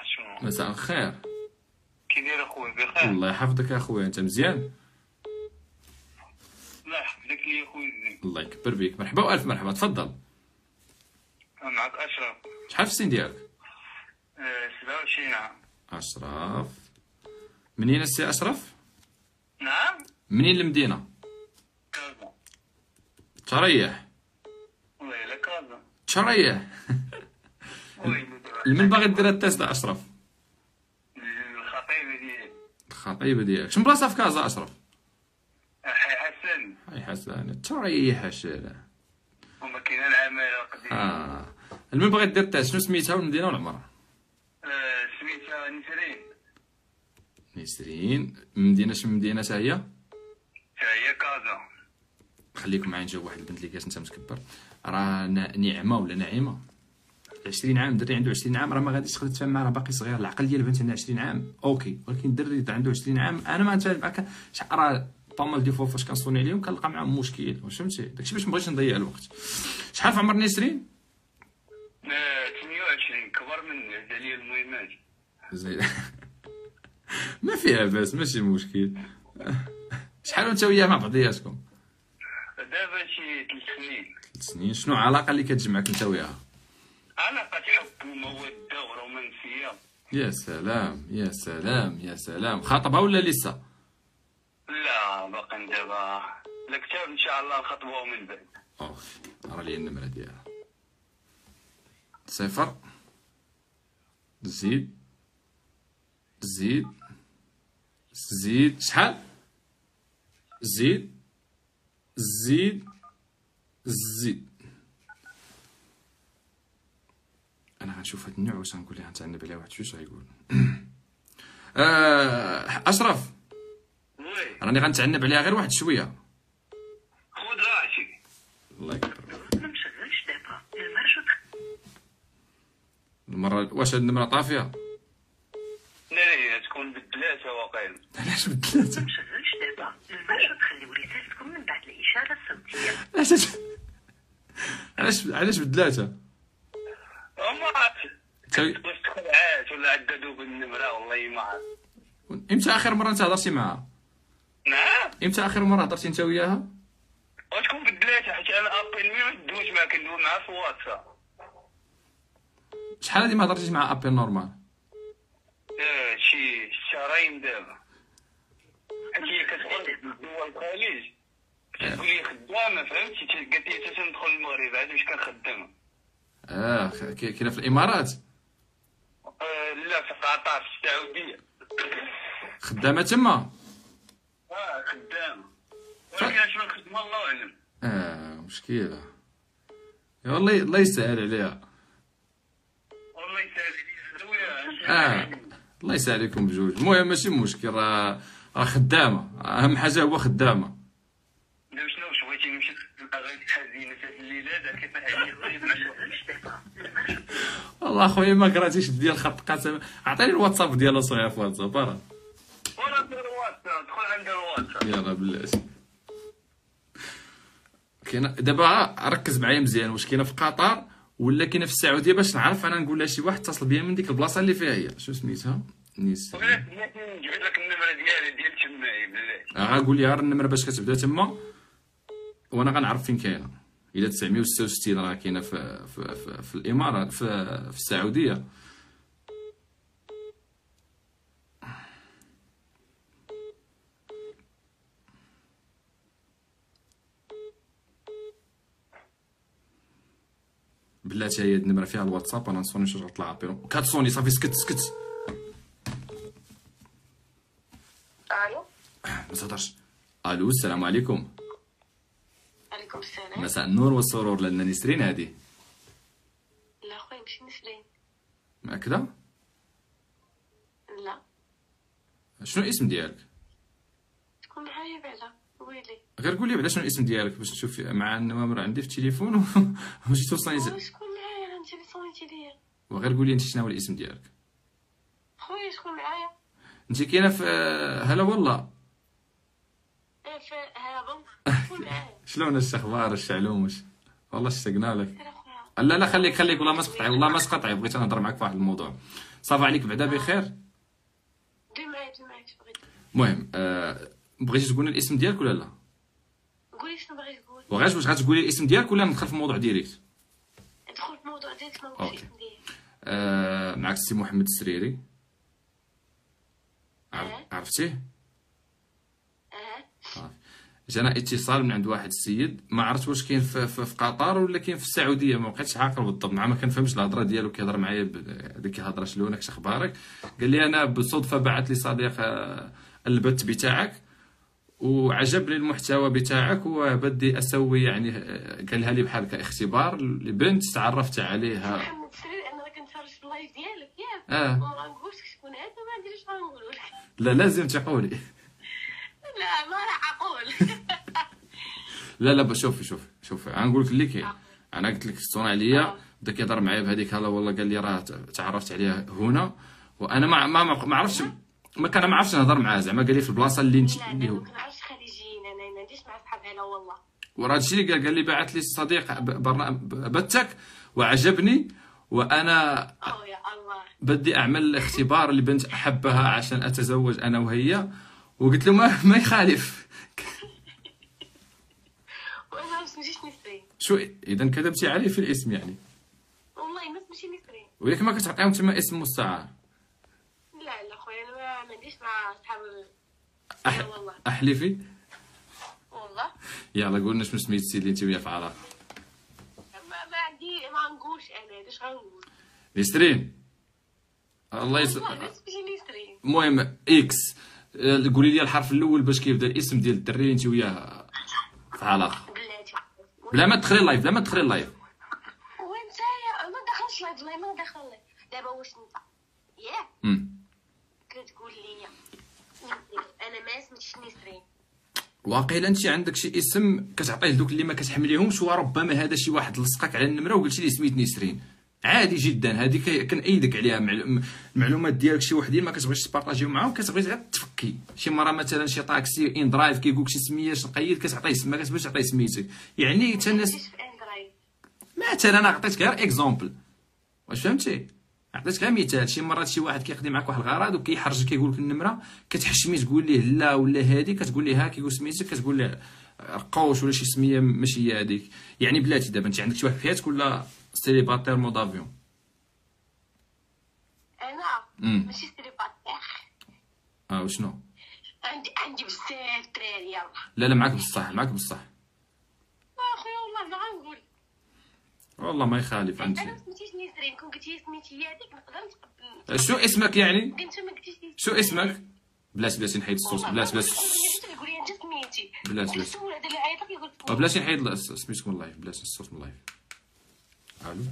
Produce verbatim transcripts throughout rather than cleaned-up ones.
الله شنو. مساء الخير. كي داير اخويا؟ بخير. الله يحفظك اخويا، انت مزيان؟ الله يحفظك لي اخويا زين. الله يكبر بيك، مرحبا والف مرحبا، تفضل. معك اشرف. شحال في السن ديالك؟ آه، سبعة وعشرين عام. اشرف. منين السي اشرف؟ نعم. منين المدينه؟ كازا. تريح. وي لا كازا. تريح. وي لمن باغي دير التيست اشرف؟ الخطيبه ديالي. الخطيبه ديالك شنو بلاصه في كازا اشرف؟ حي حسن. حي حسن. تريح الشارع. وما كاين العماله قديم. اه لمن باغي دير التيست؟ شنو سميتها والمدينه والعمر؟ آه، سميتها نسرين. نسرين. مدينه شنو مدينه حتى هي؟ هي كازا. خليكم معايا نجاوب واحد البنت اللي كاس انت متكبر. راه نعمه ولا نعيمه عشرين عام، دري عنده عشرين عام راه ما غاديش تقدر تفهم معاه، راه باقي صغير. العقل ديال البنت عندها عشرين عام اوكي، ولكن الدري عنده عشرين عام انا ما نتفاهم معاك. راه بامال دي فوا فاش كنصوني عليهم كنلقى معاهم مشكل، واش فهمتي؟ داكشي باش مبغيتش نضيع الوقت. شحال في عمر نسرين؟ آه، ثمانية وعشرين. كبر من عليا المهمات. زين. ما فيها باس، ماشي مشكل. شحال وانت وياه مع بعضياتكم؟ دابا شي ثلاث سنين. ثلاث سنين. شنو العلاقه اللي كتجمعك انت وياها؟ علاقة حب ومودة ورومانسية. يا سلام يا سلام يا سلام. خاطبها ولا لسه؟ لا باقي دابا الكتاب ان شاء الله نخطبوه من بعد. اوكي راه لي النمره ديالها. صفر زيد زيد زيد شحال؟ زيد زيد زيد. انا غنشوف هاد النوع واش غنقول لها نتعنب عليها واحد شويه غيقول. آه اشرف. وي راني غنتعنب عليها غير واحد شويه. خذ راحتك. الله يكبر. ما مشغلش دابا المرشد. المره واش هاد النمره طافيه؟ لا لا تكون بالثلاثة واقيلا. علاش بالثلاثه؟ ما مشغلش دابا المرشد. خليو رسالتكم من بعد الاشاره الصوتيه. علاش علاش علاش بالثلاثه؟ وما عرفت. واش تخلعات ولا عددوا بالنمرة والله ما عرفت. امتى اخر مره انت هضرتي معاها؟ نعم. امتى اخر مره هضرتي انت وياها؟ وتكون بالثلاثة حيت انا ابل مي ما ندويش معاه، كندوي معاه في الواتساب. شحال هادي ما هضرتيش مع ابل نورمال؟ آه، شي شهرين دابا. حيت هي كتقول دول الخليج كتقول لي خدامة فهمتي، قالت لي حتى ندخل المغرب عاد باش كنخدم. اه كي- كاينه في الامارات. آه، لا في قطر في السعودية. خدامه تما. اه خدامة، ولكن شنو الخدمة الله أعلم. اه مشكله. يا والله الله يسهل عليها. والله يسهل عليا خويا. اه الله يسهل عليكم بجوج. المهم ماشي مشكل، راه راه خدامه، اهم حاجه هو خدامه. دابا شنو واش بغيتي نمشي الاغاني الحزينة في هاد الليلة داك كيف هادي طيب ما مشغلش دابا المرشد. والله خويا ما قراتيش ديال خط قسم. عطيني الواتساب ديالها صغير في واتساب راه. ولا دير الواتساب، دخل عند الواتساب. يلا بلاتي. كاينه دابا ركز معايا مزيان، واش كاينه في قطر ولا كاينه في السعوديه باش نعرف انا نقول لها شي واحد اتصل بيا من ديك البلاصه اللي فيها هي. شو سميتها؟ نيس. بغيت نجبد لك النمرة ديالي ديال تماي بالله. غنقول لها النمره باش كتبدا تما وانا غنعرف فين كاينه. الا تسعمية وستة وستين راه كاينه في في, في, في الامارات في, في السعوديه. بلاتي هي النمره فيها الواتساب. انا نصوني شي غطلع ابيرو كتصوني صافي. سكت سكت الو. ما تهضرش. الو السلام عليكم. عليكم السلام. مساء النور والسرور. لنا نسرين هادي؟ لا خويا ماشي نسرين. هكذا؟ لا شنو الاسم ديالك؟ تكون معايا بعدا ويلي. غير قول لي بعدا شنو الاسم ديالك باش نشوف مع النمر عندي في التليفون وماشي توصلني. خويا شكون معايا انت اللي صونيتي ليا. وغير قول لي انت شنو هو الاسم ديالك. خويا شكون معايا. انت كاينه في هلا والله. ايه في هذا شكون معايا. شلون الاخبار الشعلومش؟ والله اشتقنا لك. سير اخويا. لا لا خليك خليك والله ما تقطعي والله ما تقطعي. بغيت نهضر معاك في واحد الموضوع. صافا عليك بعدا بخير. دوي معايا دوي معايا بغيت المهم آه بغيتي تقولي الاسم ديالك ولا لا؟ قولي شنو باغي تقول. وغاش واش غتقولي الاسم ديالك ولا ندخل في الموضوع ديريكت؟ ادخل في الموضوع ديالك ما نقولش أوكي. الاسم ديالي. آه معك السي محمد السريري. عر- أه. عرفتيه؟ اه صافي. جانا اتصال من عند واحد السيد ما عرفت واش كاين في, في, في قطر ولا كاين في السعوديه، ما بقيتش عاقل بالضبط، مع ما كنفهمش الهضره ديالو، كيهضر معايا بديك الهضره شلونك اش اخبارك. قال لي انا بالصدفه بعث لي صديق آه، البث بتاعك وعجبني المحتوى بتاعك وبدي اسوي يعني آه، قالها لي بحال هكا اختبار لبنت تعرفت عليها. محمد السرير انا راه كنتفرج في اللايف ديالك ياك اه وما غنقولش شكون هذا ما نديرش غنقول لك. لا لازم تقولي. لا ما راح اقول. لا لا شوف شوف شوف غنقول لك اللي كاين. انا قلت لك صون عليا بدا كيهضر معايا بهذيك هلا والله قال لي راه تعرفت عليها هنا وانا ما ما ما عرفتش ما كان ما عرفتش نهضر معاه زعما قال لي في البلاصه اللي انت لا اللي انا هو ما كنعرفش خليجيين انا ما نديرش مع صحاب هلا والله. وراه هادشي اللي قال قال لي بعث لي صديق برنامج بثك وعجبني وانا او يا الله. بدي اعمل اختبار لبنت احبها عشان اتزوج انا وهي وقلت له ما ما يخالف. وانا ما سميتيش نسرين شو اذا كذبتي عليه في الاسم يعني والله ما سميتي نسرين. وياك ما كتعطيهم تما اسم مستعار. لا لا خويا انا ما- ما نديرش مع صحاب أح... لا والله احلفي. والله يلا قولنا شنو سميت السيد اللي انت وياه في علاقه. ما, ما عندي ما غنقولش انا اش غنقول. نسرين الله يس... والله ما سميتي نسرين. المهم اكس آه، قولي لي الحرف الاول باش كيبدا الاسم ديال الدري اللي انت وياه في علاقه. بلاتي بلا ما تدخلي اللايف بلا ما تدخلي اللايف. وانت يا ما دخلش لايف والله ما دخل لايف. دابا واش انت ياك امم كتقول لي نسرين انا ما سميتش نسرين. واقيلا انت عندك شي اسم كتعطيه دوك اللي ما كتحمليهمش وربما هذا شي واحد لصقك على النمره وقلتي لي سميت نسرين. عادي جدا هذه كي- كنأيدك عليها. معلو- المعلومات ديالك شي وحدين ما كتبغيش تبارطاجيو معاهم كتبغي غير تفكي. شي مره مثلا شي طاكسي ان درايف كيقولك شي سميه نقيد كتعطيه سما ما كتبغيش تعطيه سميتك يعني حتى الناس. ماشي في اندرايد. مثلا انا عطيتك غير اكزومبل واش فهمتي عطيتك غير مثال. شي مرات شي واحد كيقضي معاك واحد الغرض وكيحرجك كيقول لك النمره كتحشمي تقول ليه لا ولا هادي كتقول ليه ها كيقول سميتك كتقول ليه رقوش ولا شي سميه ماشي هي هذيك. يعني بلاتي دابا انت عندك شي واحد في حياتك ولا سيليباتير مود افيون؟ انا امم ماشي سيليباتير. اه وشنو؟ عندي عندي بزاف دراري يلاه. لا لا معاك بصح معاك بصح اخويا والله ما غنقول. والله ما يخالف انت. انا ما سميتيش نسرين كون قلتي سميتي هذيك نقدر نتقبل. شو اسمك يعني؟ انت ما قلتيش نسرين. شو اسمك؟ بلاش بلاش نحيد الصوت بلاش بلاش تقول لي انت سميتي. بلاش بلاش السؤال هذا اللي عيط لك يقول آه، بلاش نحيد سميتكم اللايف بلاش الصوت من اللايف. الو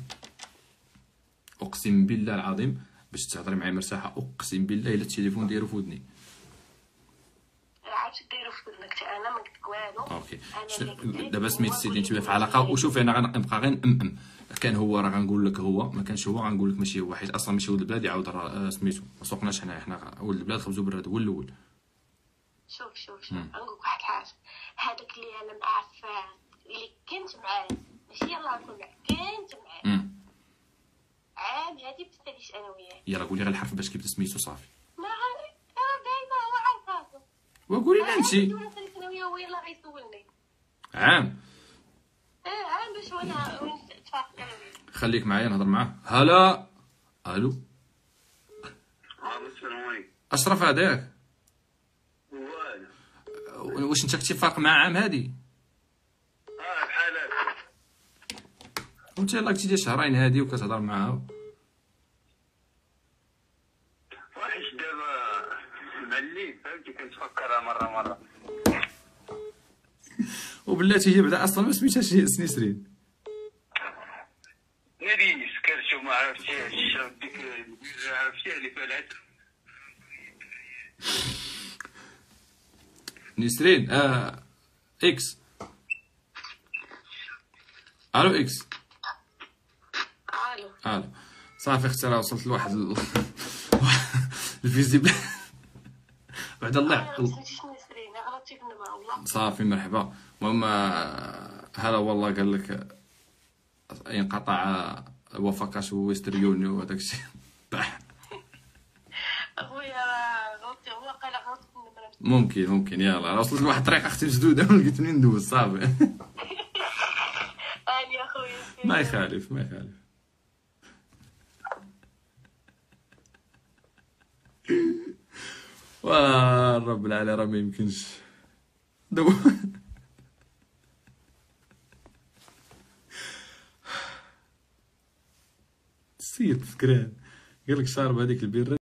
اقسم بالله العظيم باش تهضري معايا مرتاحه اقسم بالله الا التليفون دايرو في ودني. عرفتي دايرو في ودنك حتى انا ما قلت لك والو. اوكي أنا شنو- اللي قلت لك دابا سميت هو السيد اللي انت اللي في علاقه وشوفي انا غنبقى غير ام ام كان هو راه غنقول لك هو ما كانش هو غنقول لك ماشي هو حيت اصلا ماشي ولد البلاد يعاود راه آه، سميتو ما سوقناش حنا حنا ولد البلاد خبزو براد هو الاول. شوف شوف شوف نقول لك واحد الحاجه. هذاك اللي انا معاه فات اللي كنت معاه ماشي يلاه نكون معاه كنت معاه امم عام هادي بتساليش انا وياه. يلا قولي غير الحرف باش كيبدا سميتو صافي. ما عارف انا دايما هو عارف راسو. وقولي لنا انت انا ساليت انا وياه هو يلاه غيسولني. عام اه عام باش وانا نتفاق انا وياه. خليك معايا نهضر معاه. هلا الو السلام عليكم. اشرف هذاك والو واش انت كنتي فارق مع عام هادي اه بحال هكا. وانت يلاه كنتي ديال شهرين هادي وكتهضر معاها واحد دابا مع الليل فهمتي كنتفكرها مره مره. وبلاتي هي بعدا اصلا ما سميتهاش سنيسرين. نادي سكرتو ما عرفتيش ديك البيزا عرفتيها اللي فيها العسل. نسرين آه اكس الو اكس الو الو صافي اختي راه وصلت لواحد ال... الفيزيبل بعد انا ما الله سميتيش نسرين غلطتي في النمره والله. صافي مرحبا. المهم آه، هلا والله قال لك انقطع وفاكاش ويسترن يونيو وهداك الشيء ممكن ممكن يلا، راه وصلت لواحد الطريقه اختي مسدوده ولقيت منين ندوز صافي. اني اخويا ما يخالف ما يخالف. ورب العالمين راه ما يمكنش دو. السيد فكران قال لك شارب هذيك البيره